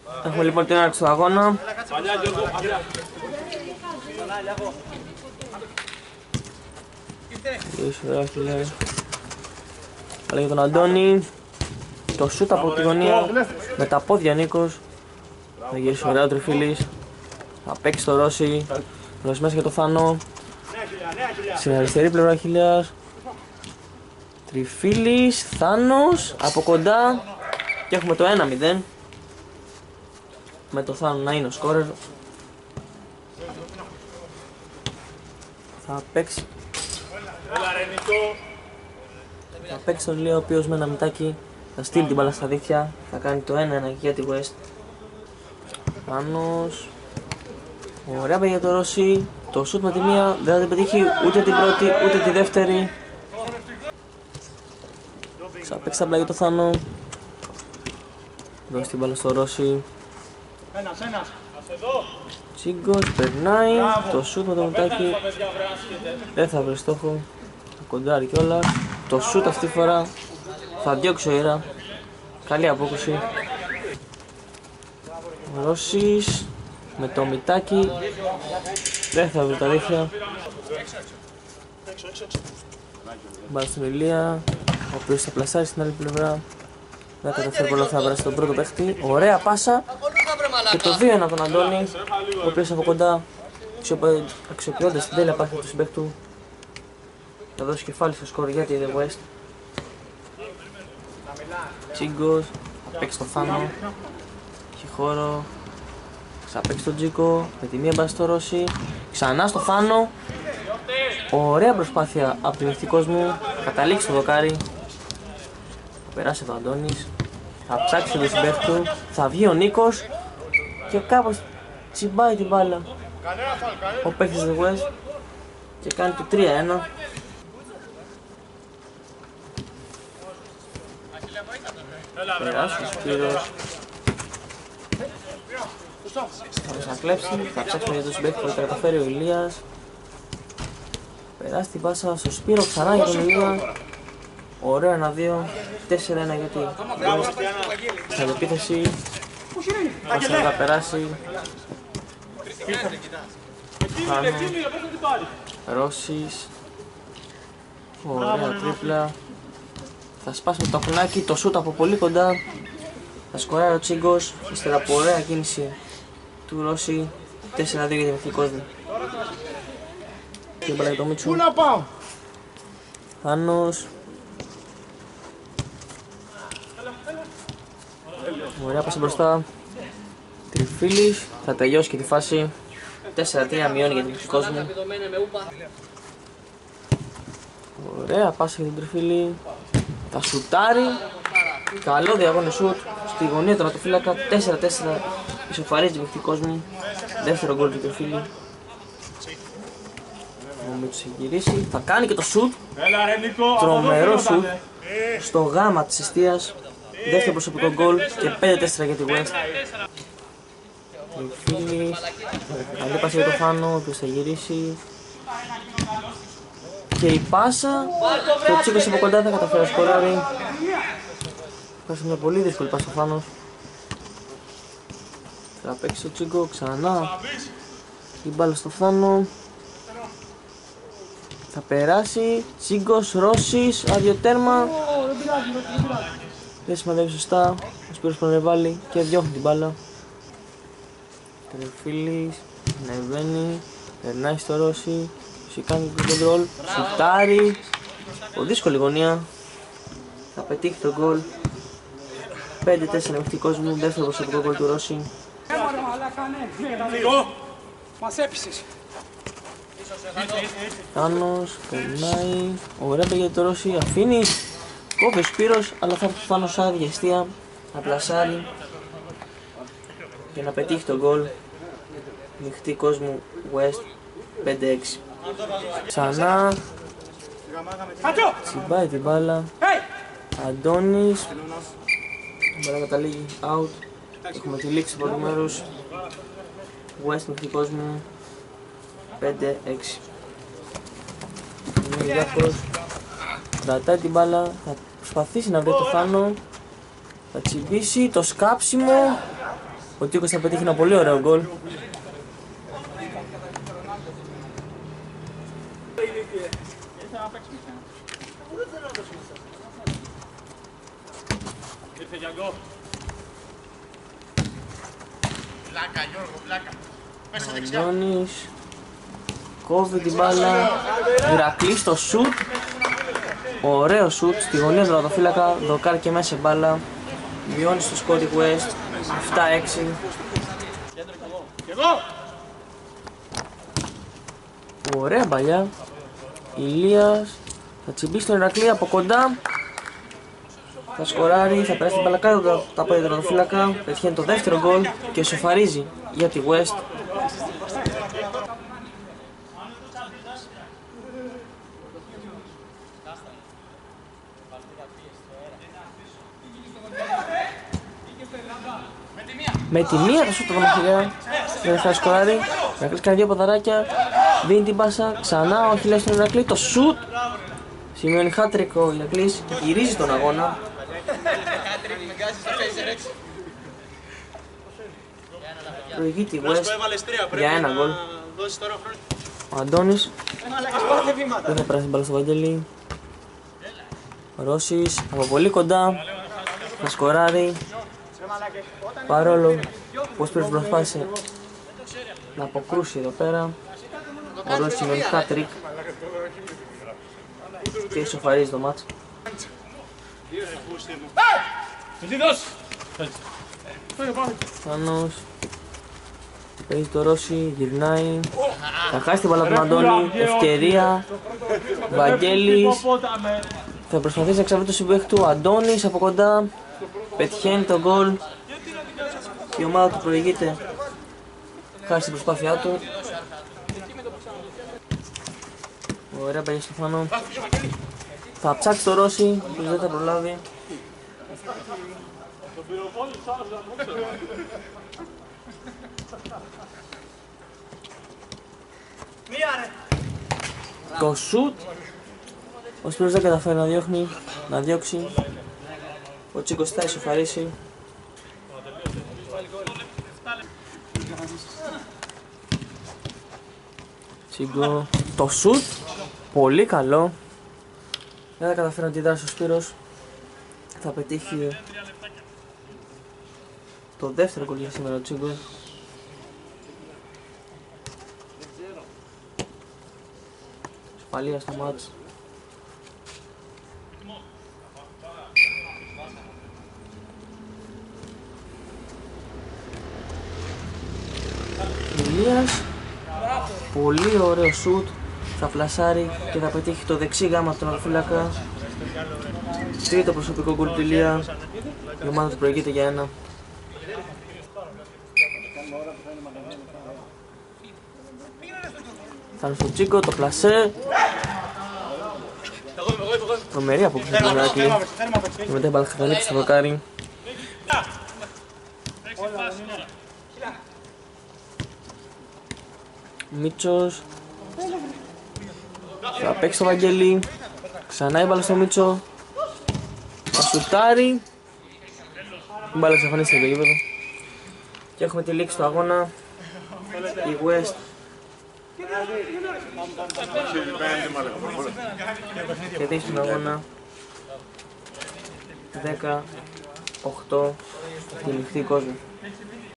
Έχουμε λοιπόν την έναρξη του αγώνα. Αλλά για τον Αντώνη. Το σούτ από τη γωνία. Με τα πόδια Νίκος. Θα γυρίσει ωραία ο Τριφίλης. Θα παίξει το Ρώση. Ρώση μέσα για το Θάνο. Στην αριστερή πλευρά Χιλιάς. Τριφίλης, Θάνος, από κοντά. Και έχουμε το 1-0. Με το Θάνο να είναι ο σκόρερ. Θα παίξει. Θα παίξει τον Λίο, ο οποίος με ένα μητάκι θα στείλει την μπάλα στα δίχτυα. Θα κάνει το 1-1 για τη West. Θάνος. Ωραία παιδιά για το Ρώση. Το σουτ με τη μία δεν θα την πετύχει ούτε την πρώτη ούτε τη δεύτερη. Θα παίξει τα μπλά για το Θάνο. Δώσει την μπάλα στο Ρώση. Τσίγκος περνάει. Το σουτ με το μητάκι δεν θα βρει στόχο. Θα κοντάρει κιόλας. Το σουτ αυτή τη φορά θα διώξει ο Ήρα. Καλή απόκριση. Ο Ρώσης με το μητάκι δεν θα βρει τα δίχτυα. Μπάλα στον Ηλία, ο οποίος θα πλασάρει στην άλλη πλευρά. Δεν καταφέρει πολλά, θα βράσει τον πρώτο παίχτη. Ωραία πάσα και το 2-1 από τον Αντώνη, ο οποίος από κοντά αξιοποιώντας την τέλεια πάθη του συμπαίκτου θα δώσει κεφάλι στο σκορ για τη The West. Τσίγκος, θα παίξει το Θάνο, έχει χώρο. Θα παίξει τον Τζίκο, με τη μία μπάλα στο Ρώση. Ξανά στο Θάνο. Ωραία προσπάθεια από την ευθύ κόσμου. Καταλήξει το δοκάρι. Θα περάσει εδώ ο Αντώνης. Θα ψάξει τον συμπαίχτη του. Θα βγει ο Νίκος. Και κάπως τσιμπάει την μπάλα ο παίκτης The West και κάνει το 3-1. Περάσει ο Σπύρος. Θα προσακλέψει, θα ψάξουμε για το συμπαίχτη που θα καταφέρει ο Ηλίας. Περάσει την πάσα στο Σπύρο, ξανά για τον Ηλία. Ωραίο 1-2, 4-1 γιατί στην επίθεση. Πάσα θα περάσει. Χάνο, Ρώσης. Ωραία τρίπλα. Θα σπάσει με το χνάκι, το σούτ από πολύ κοντά. Θα σκοράρει ο Τσίγκος, ύστερα από ωραία κίνηση του Ρώση. 4-2 για την εθνική κόσμο. Και μπαλάει το Μίτσου. Θάνος. Ωραία πάσα μπροστά. Τριφίλης, θα τελειώσει και τη φάση. 4-3 μειώνει για την εθνική κόσμο. Ωραία πάσα για τον Τριφίλη. Θα σουτάρει. Καλό διαγώνιο σουτ στη γωνία του τερματοφύλακα. 4-4 ισοφαρίζει την εθνική κόσμο. Δεύτερο γκολ του Τριφίλη. Ο Μίτσος έχει γυρίσει. Θα κάνει και το σουτ. Τρομερό σουτ στο γάμα της εστίας. Δεύτερο προσωπικό γκολ και 5-4 για τη West. Τριφίλης. Καλή πάσα για το Θάνο, ο οποίος θα γυρίσει. Και η πάσα. Και ο Τσίκος από κοντά θα καταφέρει να σκοράρει. Πέρασε μια πολύ δύσκολη πάσα στο Θάνος. Θα παίξει το Τσίγκο ξανά. Η μπάλα στο Θάνο. Θα περάσει. Τσίγκος, Ρώσης, άδειο τέρμα. Δεν συμμετέχει σωστά. Ο Σπύρος προνεβάλλει και διώχνει την μπάλα. Τριφίλης, ανεβαίνει, περνάει στο Ρώση. Κάνει το κοντρόλ, σουτάρει. Ο δύσκολη γωνία. Θα πετύχει το γκολ. 5-4 μέχρι κόσμο, δεύτερο προσωπικό γκολ του Ρώση. Θάνος, περνάει. Ωραία πήγε το Ρώση, αφήνει. Κόβει ο Σπύρος, αλλά θα έρθει πάνω σαν διαστία. Να πλασάρει. Και να πετύχει το γκολ. Νυχτή κόσμου West 5-6. Ξανά. Τσιμπάει την μπάλα. Αντώνης. Η μπάλα καταλήγει out. Έχουμε τη λήξη από του μέρους. West με κόσμο μου 5-6. Είναι Γιάκος. Κρατάει την μπάλα. Θα προσπαθήσει να βρει το Θάνο. Θα τσιμπήσει το σκάψιμο. Ο Τσίκος θα πετύχει ένα πολύ ωραίο γκολ. Αντώνης κόβει την μπάλα. Ηρακλής στο σουτ. Ωραίο σουτ στη γωνία του τερματοφύλακα. Δοκάρει και μέσα μπάλα. Μειώνει στο Scotty West. 7-6. Ωραία μπαλιά. Ηλίας θα τσιμπήσει τον Ηρακλή από κοντά. Θα σκοράρει, θα περάσει την μπάλα κάτω τα πόδια του τερματοφύλακα. Πετυχαίνει το δεύτερο γκολ και σοφαρίζει για τη West. Με τη μία θα σούτ το μαχαιριά. Δεν θα σκοράρει. Ο Ηρακλής κάνει δύο ποδαράκια. Δίνει την πάσα ξανά. Ο Αχιλλέας στον Ηρακλή. Το σούτ. Σημειώνει χάτρικ ο Ηρακλής. Γυρίζει τον αγώνα. Προηγεί τη West για ένα γκολ. Ο Αντώνης δεν θα περάσει την μπάλα στο Βαγγέλη. Ο Ρώσης από πολύ κοντά θα σκοράρει. Παρόλο που ο Σπύρος προσπάθησε να αποκρούσει εδώ πέρα, ο Ρώσης σημαίνει hat-trick και ισοφαρίζει το μάτς. Θάνος παίζει το Ρώση, γυρνάει, θα χάσει την μπάλα του Αντώνη, ευκαιρία, Βαγγέλης, θα προσπαθήσει να ξαβρει το συμπαίχτη του, Αντώνης από κοντά, πετυχαίνει το γκολ. Η ομάδα του προηγείται, χάσει την προσπάθειά του. Ωραία παγιά στο Φάνο. Θα ψάξει το Ρώση, που δεν θα προλάβει. Το σουτ. Ο Σπύρος δεν καταφέρει να διώχνει, να διώξει. Ο Τσίκος θα ισοφαρίσει. Τσίγκο. Το σουτ. Πολύ καλό. Δεν θα καταφέρει να αντιδράσει ο Σπύρος. Θα πετύχει το δεύτερο γκολ για σήμερα ο Τσίγκο. Ασφαλεία στο μάτς. Ηλίας. Πολύ ωραίο σουτ. Θα πλασάρει και θα πετύχει το δεξί γάμα στον τερματοφύλακα. Τρίτο προσωπικό γκολ του Ηλία. Η ομάδα του προηγείται για ένα. Θα είναι στο Τσίκο, το πλασέ. Τρομερή απόκριση του Ηρακλή. Και μετά η μπάλα θα καταλήξει στο δοκάρι. Μίτσος. Θα παίξει το Βαγγέλη. Ξανά η μπάλα στο Μίτσο. Θα σουτάρει. Η μπάλα εξαφανίστηκε το γήπεδο. Και έχουμε τη λήξη του αγώνα. Η West κερδίζει τον αγώνα 10-8 στη ληχτή κόσμο.